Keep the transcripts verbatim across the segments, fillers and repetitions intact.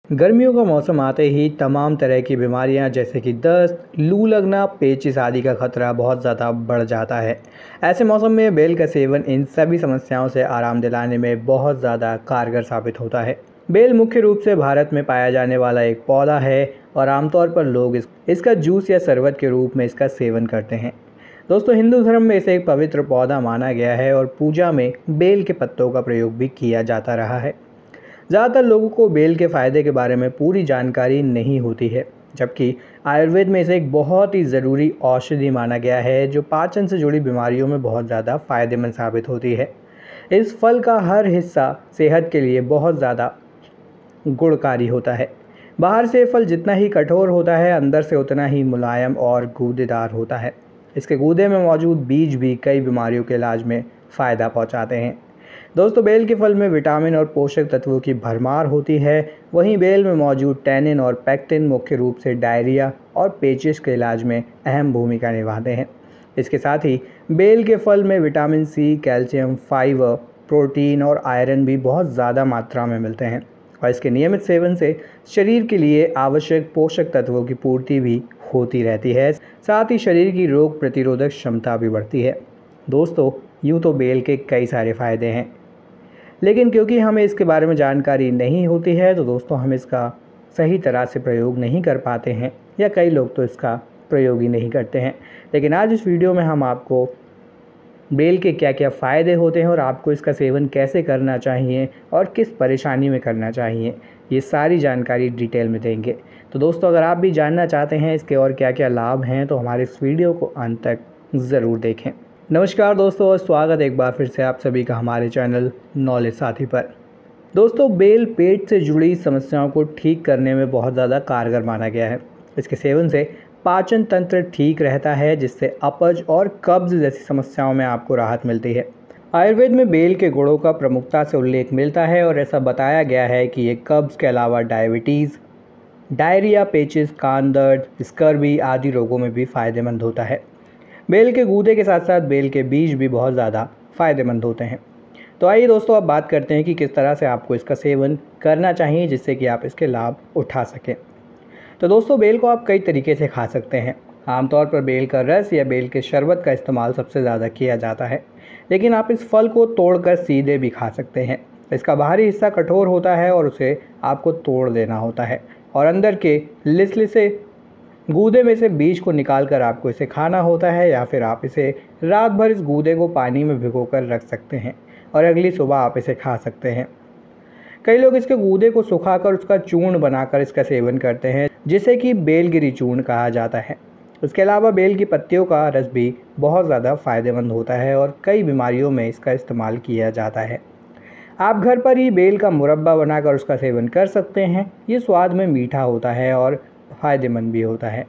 गर्मियों का मौसम आते ही तमाम तरह की बीमारियां जैसे कि दस्त, लू लगना, पेचिश आदि का खतरा बहुत ज़्यादा बढ़ जाता है। ऐसे मौसम में बेल का सेवन इन सभी समस्याओं से आराम दिलाने में बहुत ज़्यादा कारगर साबित होता है। बेल मुख्य रूप से भारत में पाया जाने वाला एक पौधा है और आमतौर पर लोग इस, इसका जूस या शरबत के रूप में इसका सेवन करते हैं। दोस्तों, हिंदू धर्म में इसे एक पवित्र पौधा माना गया है और पूजा में बेल के पत्तों का प्रयोग भी किया जाता रहा है। ज़्यादातर लोगों को बेल के फ़ायदे के बारे में पूरी जानकारी नहीं होती है, जबकि आयुर्वेद में इसे एक बहुत ही ज़रूरी औषधि माना गया है जो पाचन से जुड़ी बीमारियों में बहुत ज़्यादा फ़ायदेमंद साबित होती है। इस फल का हर हिस्सा सेहत के लिए बहुत ज़्यादा गुणकारी होता है। बाहर से फल जितना ही कठोर होता है, अंदर से उतना ही मुलायम और गूदेदार होता है। इसके गूदे में मौजूद बीज भी कई बीमारियों के इलाज में फ़ायदा पहुँचाते हैं। दोस्तों, बेल के फल में विटामिन और पोषक तत्वों की भरमार होती है। वहीं बेल में मौजूद टैनिन और पैक्टिन मुख्य रूप से डायरिया और पेचिश के इलाज में अहम भूमिका निभाते हैं। इसके साथ ही बेल के फल में vitamin C, calcium, fibre, protein और आयरन भी बहुत ज़्यादा मात्रा में मिलते हैं और इसके नियमित सेवन से शरीर के लिए आवश्यक पोषक तत्वों की पूर्ति भी होती रहती है। साथ ही शरीर की रोग प्रतिरोधक क्षमता भी बढ़ती है। दोस्तों, यूँ तो बेल के कई सारे फ़ायदे हैं, लेकिन क्योंकि हमें इसके बारे में जानकारी नहीं होती है तो दोस्तों हम इसका सही तरह से प्रयोग नहीं कर पाते हैं या कई लोग तो इसका प्रयोग ही नहीं करते हैं। लेकिन आज इस वीडियो में हम आपको बेल के क्या क्या फ़ायदे होते हैं और आपको इसका सेवन कैसे करना चाहिए और किस परेशानी में करना चाहिए, ये सारी जानकारी डिटेल में देंगे। तो दोस्तों, अगर आप भी जानना चाहते हैं इसके और क्या क्या लाभ हैं तो हमारे इस वीडियो को अंत तक ज़रूर देखें। नमस्कार दोस्तों, और स्वागत एक बार फिर से आप सभी का हमारे चैनल नॉलेज साथी पर। दोस्तों, बेल पेट से जुड़ी समस्याओं को ठीक करने में बहुत ज़्यादा कारगर माना गया है। इसके सेवन से पाचन तंत्र ठीक रहता है, जिससे अपच और कब्ज़ जैसी समस्याओं में आपको राहत मिलती है। आयुर्वेद में बेल के गुणों का प्रमुखता से उल्लेख मिलता है और ऐसा बताया गया है कि ये कब्ज़ के अलावा डायबिटीज़, डायरिया, पेचिश, कान दर्द, स्कर्वी आदि रोगों में भी फ़ायदेमंद होता है। बेल के गूदे के साथ साथ बेल के बीज भी बहुत ज़्यादा फ़ायदेमंद होते हैं। तो आइए दोस्तों, अब बात करते हैं कि किस तरह से आपको इसका सेवन करना चाहिए जिससे कि आप इसके लाभ उठा सकें। तो दोस्तों, बेल को आप कई तरीके से खा सकते हैं। आमतौर पर बेल का रस या बेल के शरबत का इस्तेमाल सबसे ज़्यादा किया जाता है, लेकिन आप इस फल को तोड़कर सीधे भी खा सकते हैं। इसका बाहरी हिस्सा कठोर होता है और उसे आपको तोड़ देना होता है और अंदर के लिसलिसे गूदे में से बीज को निकालकर आपको इसे खाना होता है, या फिर आप इसे रात भर इस गूदे को पानी में भिगोकर रख सकते हैं और अगली सुबह आप इसे खा सकते हैं। कई लोग इसके गूदे को सुखाकर उसका चूर्ण बनाकर इसका सेवन करते हैं, जिसे कि बेलगिरी चूर्ण कहा जाता है। इसके अलावा बेल की पत्तियों का रस भी बहुत ज़्यादा फ़ायदेमंद होता है और कई बीमारियों में इसका इस्तेमाल किया जाता है। आप घर पर ही बेल का मुरब्बा बनाकर उसका सेवन कर सकते हैं। ये स्वाद में मीठा होता है और फ़ायदेमंद भी होता है।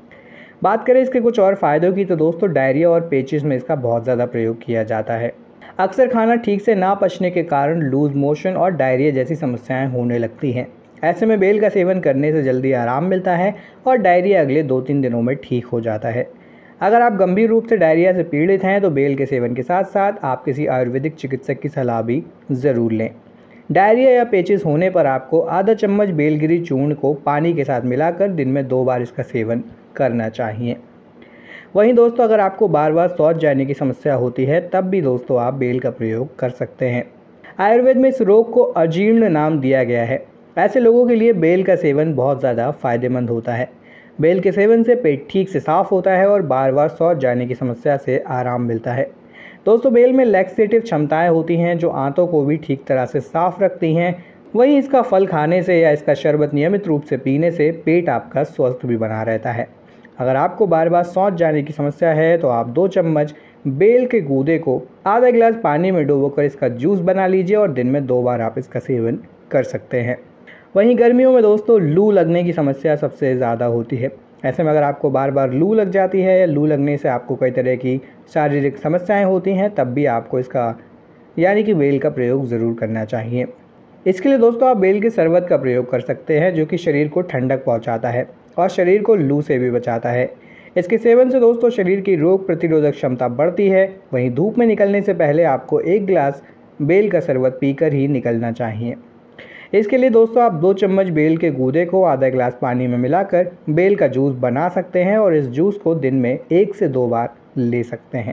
बात करें इसके कुछ और फ़ायदों की तो दोस्तों, डायरिया और पेचिश में इसका बहुत ज़्यादा प्रयोग किया जाता है। अक्सर खाना ठीक से ना पचने के कारण लूज मोशन और डायरिया जैसी समस्याएं होने लगती हैं। ऐसे में बेल का सेवन करने से जल्दी आराम मिलता है और डायरिया अगले दो तीन दिनों में ठीक हो जाता है। अगर आप गंभीर रूप से डायरिया से पीड़ित हैं तो बेल के सेवन के साथ साथ आप किसी आयुर्वेदिक चिकित्सक की सलाह भी ज़रूर लें। डायरिया या पेचिश होने पर आपको आधा चम्मच बेलगिरी चूर्ण को पानी के साथ मिलाकर दिन में दो बार इसका सेवन करना चाहिए। वहीं दोस्तों, अगर आपको बार बार शौच जाने की समस्या होती है तब भी दोस्तों आप बेल का प्रयोग कर सकते हैं। आयुर्वेद में इस रोग को अजीर्ण नाम दिया गया है। ऐसे लोगों के लिए बेल का सेवन बहुत ज़्यादा फ़ायदेमंद होता है। बेल के सेवन से पेट ठीक से साफ़ होता है और बार बार शौच जाने की समस्या से आराम मिलता है। दोस्तों, बेल में लैक्सेटिव क्षमताएं होती हैं जो आंतों को भी ठीक तरह से साफ़ रखती हैं। वहीं इसका फल खाने से या इसका शरबत नियमित रूप से पीने से पेट आपका स्वस्थ भी बना रहता है। अगर आपको बार बार शौच जाने की समस्या है तो आप दो चम्मच बेल के गूदे को आधा गिलास पानी में डुबोकर इसका जूस बना लीजिए और दिन में दो बार आप इसका सेवन कर सकते हैं। वहीं गर्मियों में दोस्तों लू लगने की समस्या सबसे ज़्यादा होती है। ऐसे में अगर आपको बार बार लू लग जाती है या लू लगने से आपको कई तरह की शारीरिक समस्याएं होती हैं, तब भी आपको इसका यानी कि बेल का प्रयोग ज़रूर करना चाहिए। इसके लिए दोस्तों आप बेल के शरबत का प्रयोग कर सकते हैं, जो कि शरीर को ठंडक पहुंचाता है और शरीर को लू से भी बचाता है। इसके सेवन से दोस्तों शरीर की रोग प्रतिरोधक क्षमता बढ़ती है। वहीं धूप में निकलने से पहले आपको एक गिलास बेल का शरबत पीकर ही निकलना चाहिए। इसके लिए दोस्तों आप दो चम्मच बेल के गूदे को आधा गिलास पानी में मिलाकर बेल का जूस बना सकते हैं और इस जूस को दिन में एक से दो बार ले सकते हैं।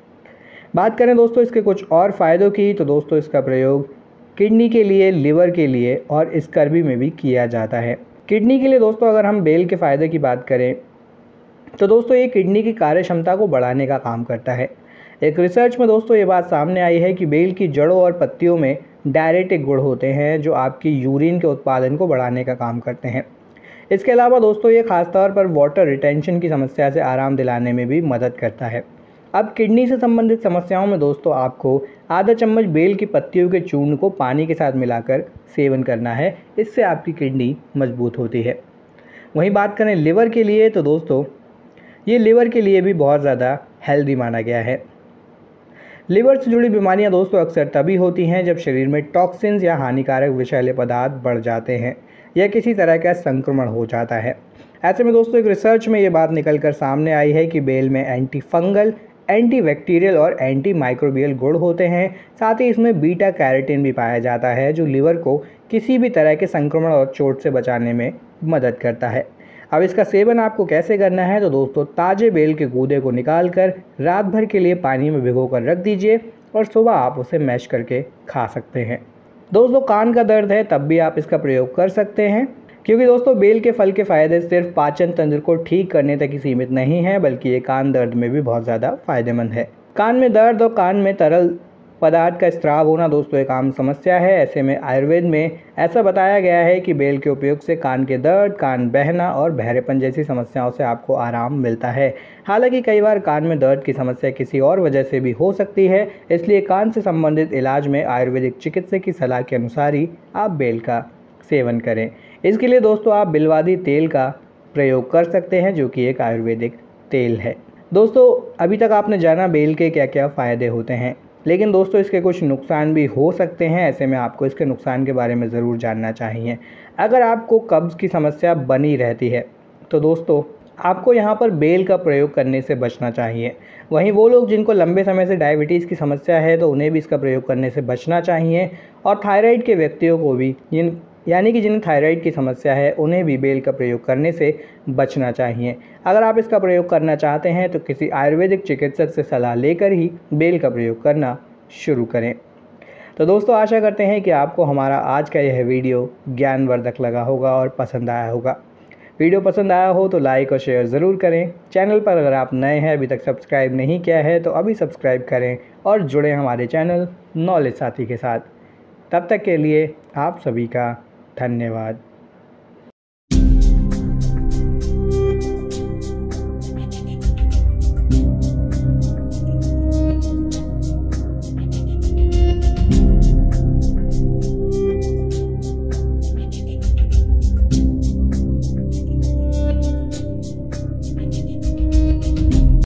बात करें दोस्तों इसके कुछ और फ़ायदों की, तो दोस्तों इसका प्रयोग किडनी के लिए, लिवर के लिए और स्कर्वी में भी किया जाता है। किडनी के लिए दोस्तों अगर हम बेल के फ़ायदे की बात करें तो दोस्तों ये किडनी की कार्य क्षमता को बढ़ाने का काम करता है। एक रिसर्च में दोस्तों ये बात सामने आई है कि बेल की जड़ों और पत्तियों में डायरेटिक गुण होते हैं जो आपकी यूरिन के उत्पादन को बढ़ाने का काम करते हैं। इसके अलावा दोस्तों ये खासतौर पर वाटर रिटेंशन की समस्या से आराम दिलाने में भी मदद करता है। अब किडनी से संबंधित समस्याओं में दोस्तों आपको आधा चम्मच बेल की पत्तियों के चूर्ण को पानी के साथ मिलाकर सेवन करना है, इससे आपकी किडनी मजबूत होती है। वहीं बात करें लिवर के लिए तो दोस्तों ये लिवर के लिए भी बहुत ज़्यादा हेल्दी माना गया है। लिवर से जुड़ी बीमारियां दोस्तों अक्सर तभी होती हैं जब शरीर में टॉक्सिन्स या हानिकारक विषैले पदार्थ बढ़ जाते हैं या किसी तरह का संक्रमण हो जाता है। ऐसे में दोस्तों एक रिसर्च में ये बात निकल कर सामने आई है कि बेल में एंटी फंगल, एंटी बैक्टीरियल और एंटी माइक्रोबियल गुण होते हैं। साथ ही इसमें बीटा कैरोटीन भी पाया जाता है जो लिवर को किसी भी तरह के संक्रमण और चोट से बचाने में मदद करता है। अब इसका सेवन आपको कैसे करना है, तो दोस्तों ताज़े बेल के गूदे को निकाल कर रात भर के लिए पानी में भिगो कर रख दीजिए और सुबह आप उसे मैश करके खा सकते हैं। दोस्तों कान का दर्द है तब भी आप इसका प्रयोग कर सकते हैं, क्योंकि दोस्तों बेल के फल के फ़ायदे सिर्फ पाचन तंत्र को ठीक करने तक ही सीमित नहीं है, बल्कि ये कान दर्द में भी बहुत ज़्यादा फ़ायदेमंद है। कान में दर्द और कान में तरल पदार्थ का स्राव होना दोस्तों एक आम समस्या है। ऐसे में आयुर्वेद में ऐसा बताया गया है कि बेल के उपयोग से कान के दर्द, कान बहना और बहरेपन जैसी समस्याओं से आपको आराम मिलता है। हालांकि कई बार कान में दर्द की समस्या किसी और वजह से भी हो सकती है, इसलिए कान से संबंधित इलाज में आयुर्वेदिक चिकित्सक की सलाह के अनुसार ही आप बेल का सेवन करें। इसके लिए दोस्तों आप बिलवादी तेल का प्रयोग कर सकते हैं जो कि एक आयुर्वेदिक तेल है। दोस्तों अभी तक आपने जाना बेल के क्या क्या फ़ायदे होते हैं, लेकिन दोस्तों इसके कुछ नुकसान भी हो सकते हैं। ऐसे में आपको इसके नुकसान के बारे में ज़रूर जानना चाहिए। अगर आपको कब्ज़ की समस्या बनी रहती है तो दोस्तों आपको यहाँ पर बेल का प्रयोग करने से बचना चाहिए। वहीं वो लोग जिनको लंबे समय से डायबिटीज़ की समस्या है तो उन्हें भी इसका प्रयोग करने से बचना चाहिए। और थायराइड के व्यक्तियों को भी, जिन यानी कि जिन्हें थायराइड की समस्या है, उन्हें भी बेल का प्रयोग करने से बचना चाहिए। अगर आप इसका प्रयोग करना चाहते हैं तो किसी आयुर्वेदिक चिकित्सक से सलाह लेकर ही बेल का प्रयोग करना शुरू करें। तो दोस्तों आशा करते हैं कि आपको हमारा आज का यह वीडियो ज्ञानवर्धक लगा होगा और पसंद आया होगा। वीडियो पसंद आया हो तो लाइक और शेयर ज़रूर करें। चैनल पर अगर आप नए हैं, अभी तक सब्सक्राइब नहीं किया है तो अभी सब्सक्राइब करें और जुड़ें हमारे चैनल नॉलेज साथी के साथ। तब तक के लिए आप सभी का धन्यवाद।